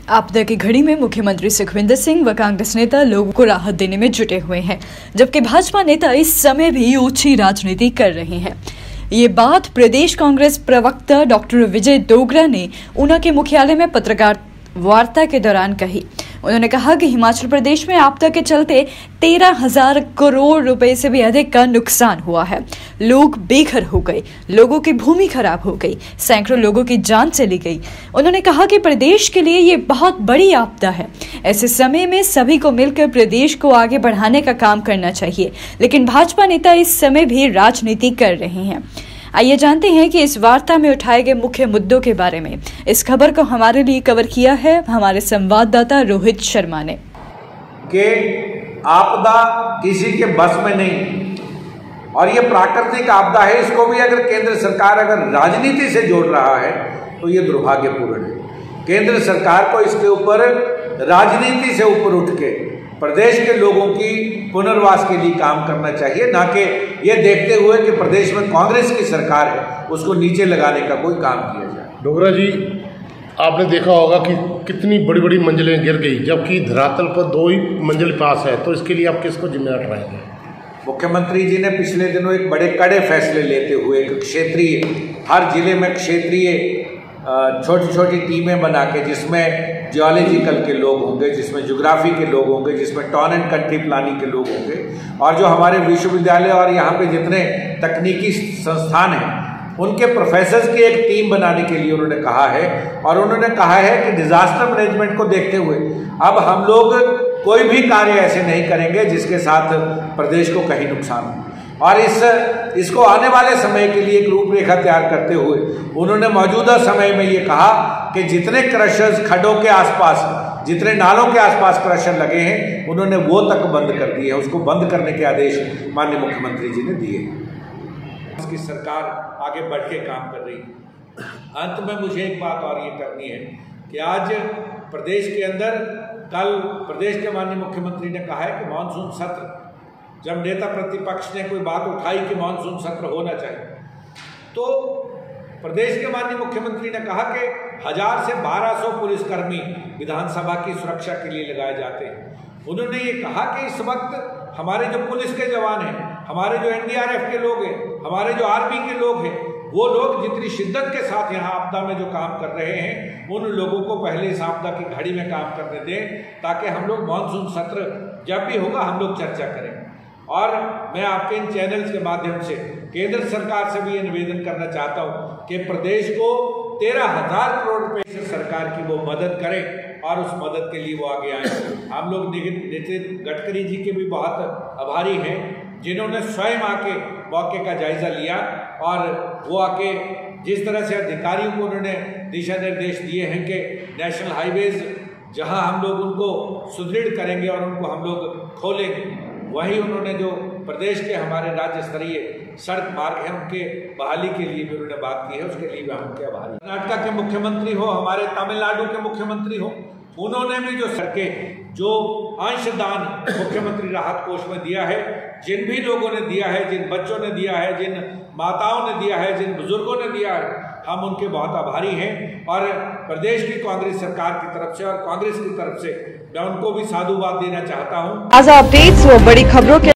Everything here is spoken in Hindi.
आपदा की घड़ी में मुख्यमंत्री सुखविंदर सिंह व कांग्रेस नेता लोगों को राहत देने में जुटे हुए हैं, जबकि भाजपा नेता इस समय भी ओछी राजनीति कर रहे हैं। ये बात प्रदेश कांग्रेस प्रवक्ता डॉक्टर विजय डोगरा ने ऊना के मुख्यालय में पत्रकार वार्ता के दौरान कही। उन्होंने कहा कि हिमाचल प्रदेश में आपदा के चलते 13,000 करोड़ रुपए से भी अधिक का नुकसान हुआ है। लोग बेघर हो गए, लोगों की भूमि खराब हो गई, सैकड़ों लोगों की जान चली गई। उन्होंने कहा कि प्रदेश के लिए ये बहुत बड़ी आपदा है। ऐसे समय में सभी को मिलकर प्रदेश को आगे बढ़ाने का काम करना चाहिए, लेकिन भाजपा नेता इस समय भी राजनीति कर रहे हैं। आइए जानते हैं कि इस वार्ता में उठाए गए मुख्य मुद्दों के बारे में। इस खबर को हमारे लिए कवर किया है हमारे संवाददाता रोहित शर्मा ने। कि आपदा किसी के बस में नहीं और ये प्राकृतिक आपदा है, इसको भी अगर केंद्र सरकार अगर राजनीति से जोड़ रहा है तो ये दुर्भाग्यपूर्ण है। केंद्र सरकार को इसके ऊपर राजनीति से ऊपर उठ के प्रदेश के लोगों की पुनर्वास के लिए काम करना चाहिए, ना कि ये देखते हुए कि प्रदेश में कांग्रेस की सरकार है उसको नीचे लगाने का कोई काम किया जाए। डोगरा जी, आपने देखा होगा कि कितनी बड़ी बड़ी मंजिलें गिर गई, जबकि धरातल पर 2 ही मंजिल पास है, तो इसके लिए आप किसको जिम्मेदार ठहराएंगे? मुख्यमंत्री जी ने पिछले दिनों एक बड़े कड़े फैसले लेते हुए क्षेत्रीय, हर जिले में क्षेत्रीय छोटी छोटी टीमें बना के, जिसमें जियोलॉजिकल के लोग होंगे, जिसमें ज्योग्राफी के लोग होंगे, जिसमें टाउन एंड कंट्री प्लानिंग के लोग होंगे, और जो हमारे विश्वविद्यालय और यहाँ पे जितने तकनीकी संस्थान हैं उनके प्रोफेसर्स की एक टीम बनाने के लिए उन्होंने कहा है। और उन्होंने कहा है कि डिजास्टर मैनेजमेंट को देखते हुए अब हम लोग कोई भी कार्य ऐसे नहीं करेंगे जिसके साथ प्रदेश को कहीं नुकसान हो, और इसको आने वाले समय के लिए एक रूपरेखा तैयार करते हुए उन्होंने मौजूदा समय में ये कहा कि जितने क्रशर्स खड्डों के आसपास, जितने नालों के आसपास क्रशर लगे हैं उन्होंने वो तक बंद कर दिए हैं। उसको बंद करने के आदेश माननीय मुख्यमंत्री जी ने दिए। इसकी सरकार आगे बढ़ के काम कर रही है। अंत में मुझे एक बात और ये करनी है कि आज प्रदेश के अंदर, कल प्रदेश के माननीय मुख्यमंत्री ने कहा है कि मानसून सत्र, जब नेता प्रतिपक्ष ने कोई बात उठाई कि मानसून सत्र होना चाहिए, तो प्रदेश के माननीय मुख्यमंत्री ने कहा कि 1000 से 1200 पुलिसकर्मी विधानसभा की सुरक्षा के लिए लगाए जाते हैं। उन्होंने ये कहा कि इस वक्त हमारे जो पुलिस के जवान हैं, हमारे जो एनडीआरएफ के लोग हैं, हमारे जो आर्मी के लोग हैं, वो लोग जितनी शिद्दत के साथ यहाँ आपदा में जो काम कर रहे हैं, उन लोगों को पहले इस आपदा की घड़ी में काम करने दें, ताकि हम लोग मानसून सत्र जब भी होगा हम लोग चर्चा करें। और मैं आपके इन चैनल्स के माध्यम से केंद्र सरकार से भी ये निवेदन करना चाहता हूँ कि प्रदेश को 13,000 करोड़ रुपए से सरकार की वो मदद करें और उस मदद के लिए वो आगे आए। हम लोग नितिन गडकरी जी के भी बहुत आभारी हैं, जिन्होंने स्वयं आके मौके का जायजा लिया और वो आके जिस तरह से अधिकारियों को उन्होंने दिशा निर्देश दिए हैं कि नेशनल हाईवेज जहाँ हम लोग उनको सुदृढ़ करेंगे और उनको हम लोग खोलेंगे, वहीं उन्होंने जो प्रदेश के हमारे राज्य स्तरीय सड़क मार्ग हैं उनके बहाली के लिए भी उन्होंने बात की है, उसके लिए भी हम उनके आभारी। कर्नाटक के मुख्यमंत्री हो, हमारे तमिलनाडु के मुख्यमंत्री हो, उन्होंने भी जो सड़कें, जो अंशदान मुख्यमंत्री राहत कोष में दिया है, जिन भी लोगों ने दिया है, जिन बच्चों ने दिया है, जिन माताओं ने दिया है, जिन बुजुर्गों ने दिया है, हम उनके बहुत आभारी हैं। और प्रदेश की कांग्रेस सरकार की तरफ से और कांग्रेस की तरफ से मैं उनको भी साधुवाद देना चाहता हूँ। ताज़ा अपडेट्स व बड़ी खबरों के